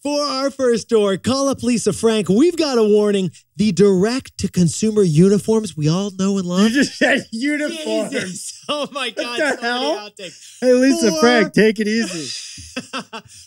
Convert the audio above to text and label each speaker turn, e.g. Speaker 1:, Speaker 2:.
Speaker 1: For our first story, call up Lisa Frank. We've got a warning. The direct-to-consumer uniforms we all know and love.
Speaker 2: You just said uniforms.
Speaker 1: Jesus. Oh, my God.
Speaker 2: What the hell?
Speaker 1: Outtakes.
Speaker 2: Hey, Lisa Frank, take it easy.